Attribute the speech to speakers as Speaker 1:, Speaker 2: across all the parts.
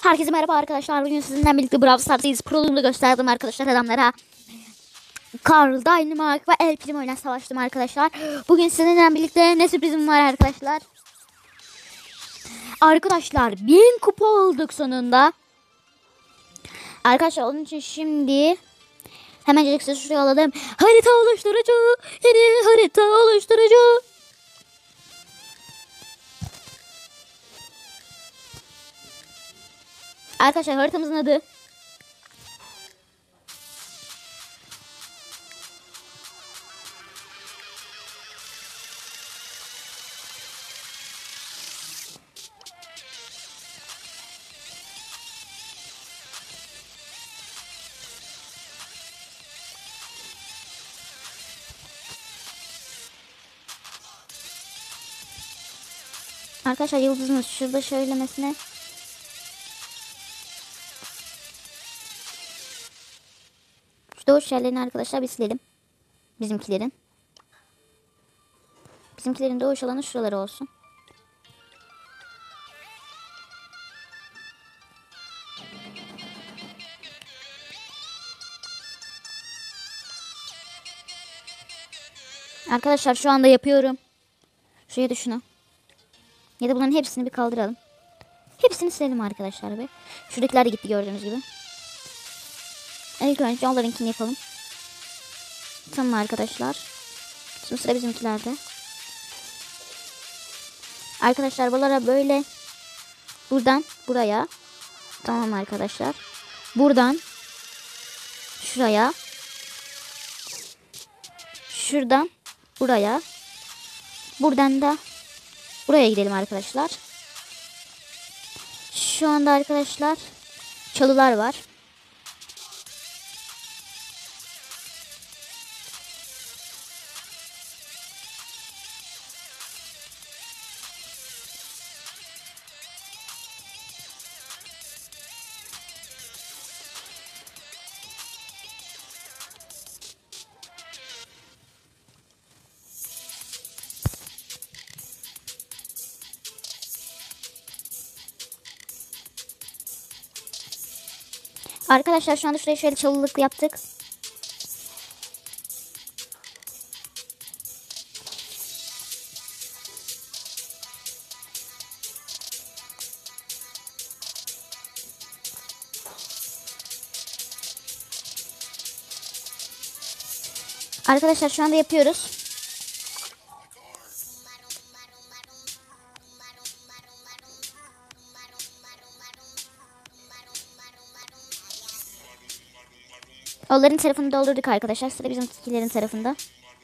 Speaker 1: Herkese merhaba arkadaşlar. Bugün sizinle birlikte Brawl Stars'tayız. Proluğumu gösterdim arkadaşlar adamlara. Karl, Dynamite ve El Primo ile savaştım arkadaşlar. Bugün sizinle birlikte ne sürprizim var arkadaşlar. Arkadaşlar 1000 kupa olduk sonunda. Arkadaşlar onun için şimdi hemencik size şuraya alalım. Harita oluşturucu. Yeni harita oluşturucu. Arkadaşlar haritamızın adı arkadaşlar yıldızımız şurada şöylemesine. Şu doğuş yerlerini arkadaşlar bir silelim. Bizimkilerin doğuş alanı şuraları olsun. Arkadaşlar şu anda yapıyorum. Şuraya da şunu. Ya da bunların hepsini bir kaldıralım. Hepsini silelim arkadaşlar be. Şuradakiler de gitti gördüğünüz gibi. İlk önce onlarınkini yapalım. Tamam arkadaşlar. Şimdi sıra bizimkilerde. Arkadaşlar buralara böyle. Buradan buraya. Tamam arkadaşlar. Buradan şuraya. Şuradan buraya. Buradan da buraya gidelim arkadaşlar. Şu anda arkadaşlar çalılar var. Arkadaşlar şu anda şuraya şöyle çalılık yaptık. Arkadaşlar şu anda yapıyoruz. Onların tarafını doldurduk arkadaşlar. Sıra bizimkilerin tarafında.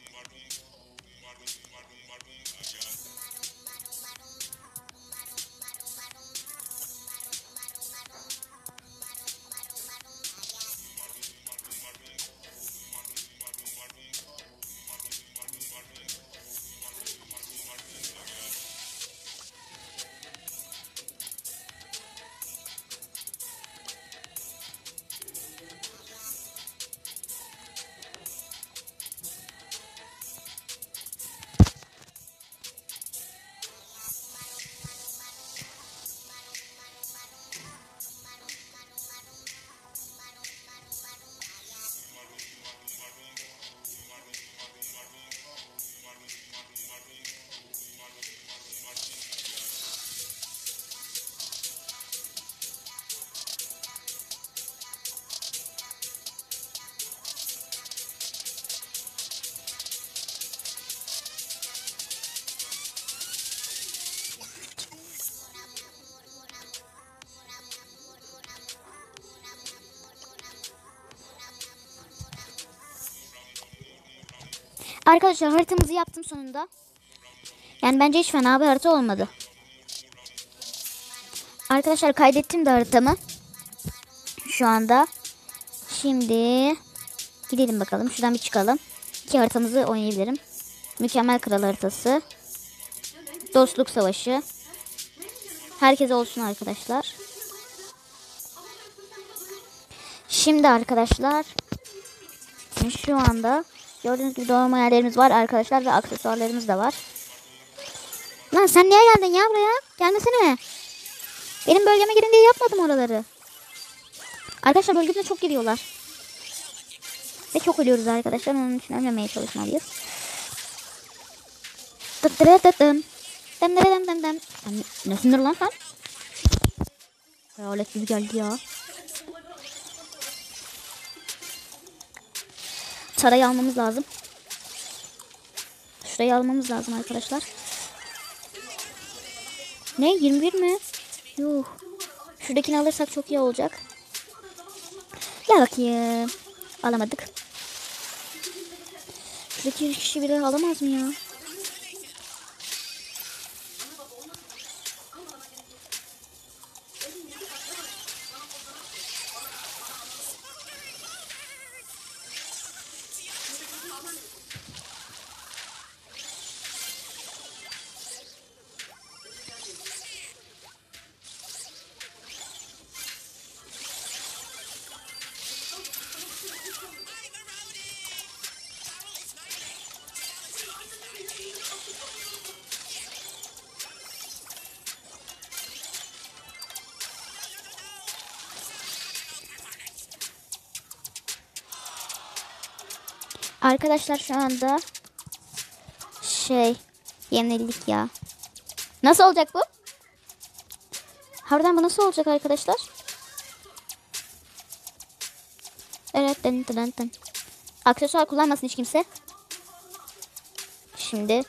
Speaker 1: Arkadaşlar haritamızı yaptım sonunda. Yani bence hiç fena bir harita olmadı. Arkadaşlar kaydettim de haritamı. Şu anda. Şimdi gidelim bakalım. Şuradan bir çıkalım. İki haritamızı oynayabilirim. Mükemmel Kral haritası. Dostluk Savaşı. Herkes olsun arkadaşlar. Şimdi arkadaşlar. Şu anda gördüğünüz gibi doğrama yerlerimiz var arkadaşlar ve aksesuarlarımız da var. Lan sen niye geldin ya buraya? Gelmesene. Benim bölgeme girin diye yapmadım oraları. Arkadaşlar bölgemize çok giriyorlar. Ve çok ölüyoruz arkadaşlar. Onun için ölmemeye çalışmalıyız. Dıttırıdıttım. Dem. Ne sinir lan sen? Hayalet gibi geldi ya. Sarayı almamız lazım. Şurayı almamız lazım arkadaşlar. Ne? 21 mi? Yuh. Şuradakini alırsak çok iyi olacak. Gel bakayım. Alamadık. Şuradaki kişi biri alamaz mı ya? Arkadaşlar şu anda yenildik ya. Nasıl olacak bu? Harbiden bu nasıl olacak arkadaşlar? Evet. Dın. Aksesuar kullanmasın hiç kimse. Şimdi.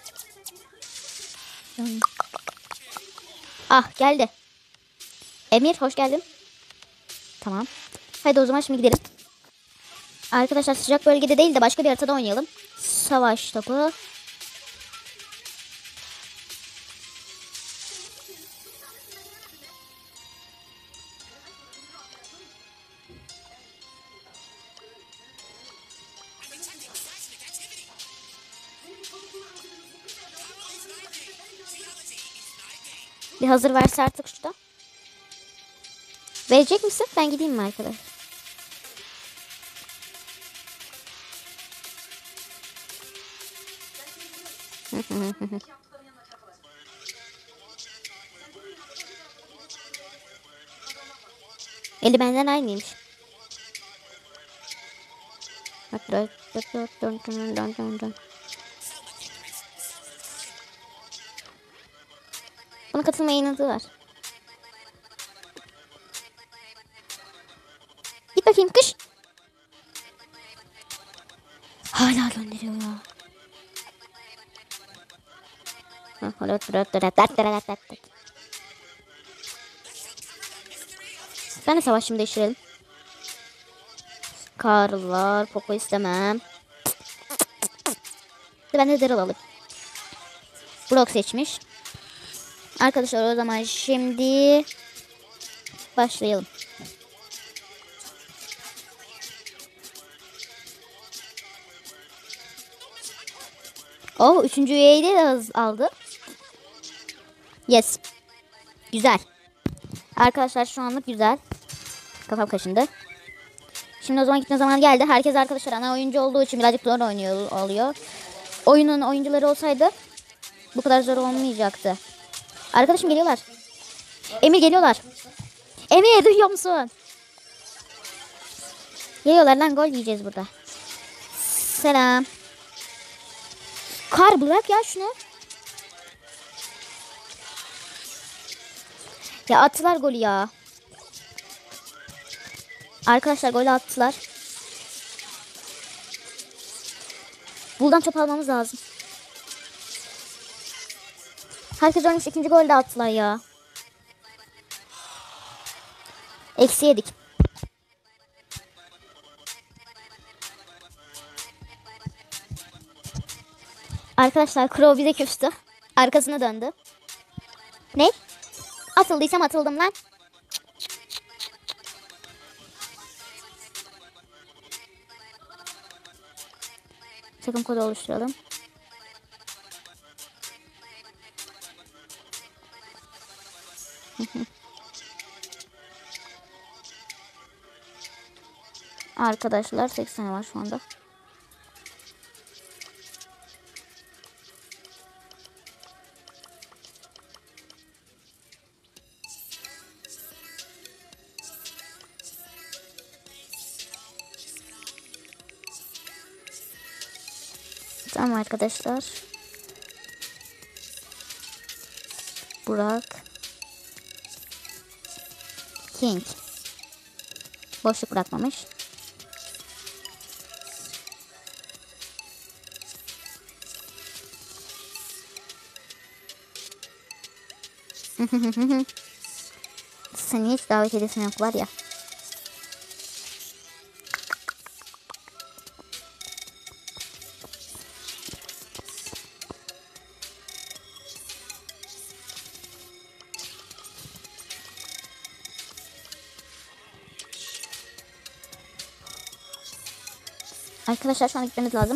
Speaker 1: Ah geldi. Emir hoş geldin. Tamam. Hadi o zaman şimdi gidelim. Arkadaşlar sıcak bölgede değil de başka bir haritada oynayalım. Savaş topu. Bir hazır verse artık şurada. Verecek misin? Ben gideyim mi arkadaş? Eli benden aynıymış. Buna katılmaya inadı var. Git bakayım kış. Hala gönderiyor ya. Ben de savaş şimdi değiştirelim. Karlar, Poco istemem. Ben de Daryl alayım. Brock seçmiş. Arkadaşlar o zaman şimdi başlayalım. Oh, 3. üyeyi de hız aldı. Yes. Güzel. Arkadaşlar şu anlık güzel. Kafam kaşındı. Şimdi o zaman gitme zamanı geldi. Herkes arkadaşlar ana oyuncu olduğu için birazcık zor oluyor. Oyunun oyuncuları olsaydı bu kadar zor olmayacaktı. Arkadaşım geliyorlar. Emir geliyorlar. Emir duyuyor musun? Geliyorlar lan, gol yiyeceğiz burada. Selam. Kar bırak ya şunu. Ya attılar golü ya. Arkadaşlar golü attılar. Buradan top almamız lazım. Herkes ölmüş, ikinci golü de attılar ya. Eksi yedik. Arkadaşlar Crow bize küstü. Arkasına döndü. Ne? Atıldıysam atıldım lan. Takım kodu oluşturalım. Arkadaşlar 80 var şu anda. Tamam arkadaşlar. Burak. King. Boşluk bırakmamış. Seni hiç davet edesim yok var ya. Arkadaşlar şu an gitmemiz lazım.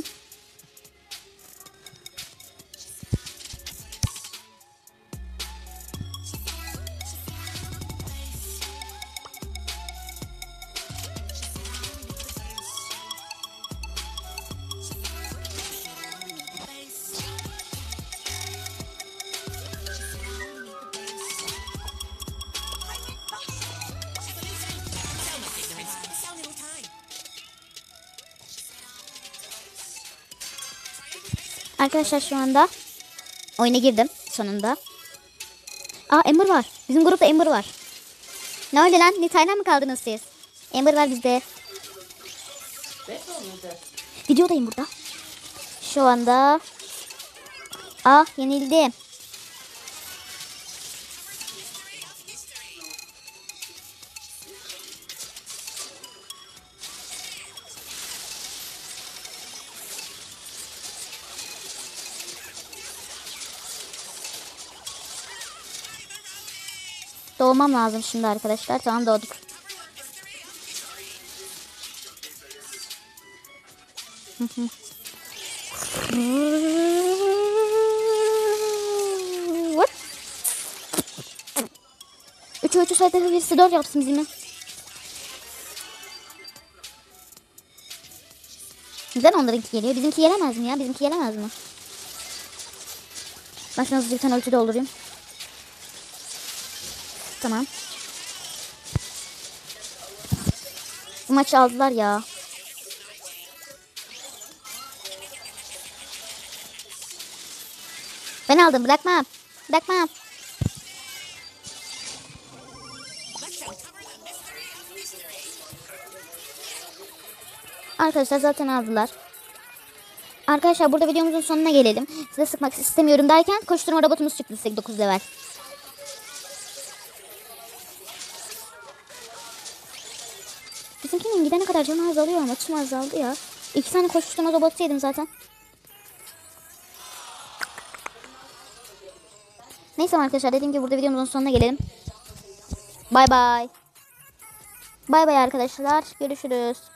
Speaker 1: Arkadaşlar şu anda oyuna girdim sonunda. Aa, Ember var. Bizim grupta Ember var. Ne öyle lan? Nita'yla mı kaldınız siz? Ember var bizde. Videodayım burada. Şu anda. Ah, yenildim. Doğmam lazım şimdi arkadaşlar. Tamam, doğduk. Üçü sayıda birisi 4 yapsın bizimle. Neden onlarınki geliyor? Bizimki gelemez mi ya? Bizimki gelemez mi? Ben şuna hızlıca bir tane ulti doldurayım. Tamam. Bu maçı aldılar ya. Ben aldım. Bırakmam. Bırakmam. Arkadaşlar zaten aldılar. Arkadaşlar burada videomuzun sonuna gelelim. Size sıkmak istemiyorum derken koşturma robotumuz çıktı 9 level. Bizimkinin gidene kadar canı azalıyor ama tüm azaldı ya. 2 tane koşturma robotu yedim zaten. Neyse arkadaşlar, dediğim gibi burada videomuzun sonuna gelelim. Bay bay. Bay bay arkadaşlar. Görüşürüz.